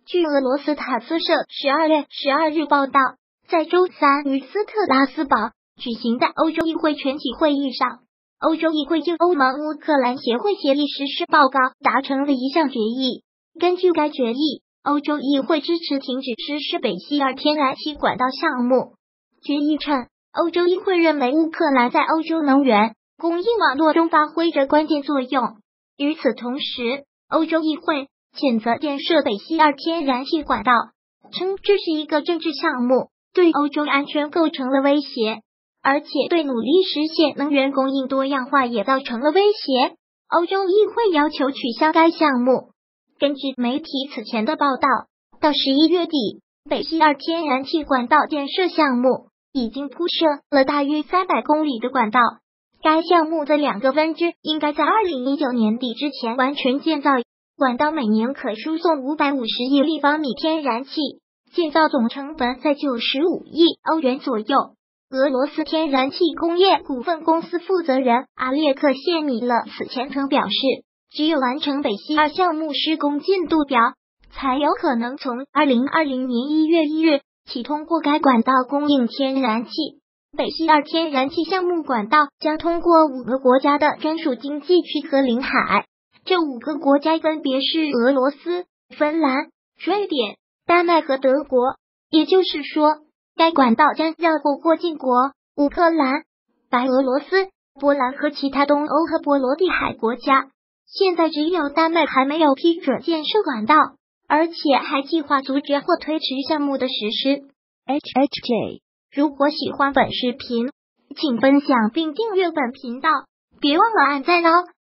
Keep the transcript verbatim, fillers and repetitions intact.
据俄罗斯塔斯社十二月十二日报道，在周三于斯特拉斯堡举行的欧洲议会全体会议上，欧洲议会就欧盟乌克兰协会协议实施报告达成了一项决议。根据该决议，欧洲议会支持停止实施北溪二天然气管道项目。决议称，欧洲议会认为乌克兰在欧洲能源供应网络中发挥着关键作用。与此同时，欧洲议会谴责建设北溪二天然气管道，称这是一个政治项目，对欧洲安全构成了威胁，而且对努力实现能源供应多样化也造成了威胁。欧洲议会要求取消该项目。根据媒体此前的报道，到十一月底，北溪二天然气管道建设项目已经铺设了大约三百公里的管道。该项目的两个分支应该在二零一九年底之前完全建造。管道每年可输送五百五十亿立方米天然气，建造总成本在九十五亿欧元左右。俄罗斯天然气工业股份公司负责人阿列克谢米勒此前曾表示，只有完成北溪二项目施工进度表，才有可能从二零二零年一月一日起通过该管道供应天然气。北溪二天然气项目管道将通过五个国家的专属经济区和领海，这五个国家分别是俄罗斯、芬兰、瑞典、丹麦和德国。也就是说，该管道将绕过过境国乌克兰、白俄罗斯、波兰和其他东欧和波罗的海国家。现在只有丹麦还没有批准建设管道，而且还计划阻止或推迟项目的实施。H H J， 如果喜欢本视频，请分享并订阅本频道，别忘了按赞哦。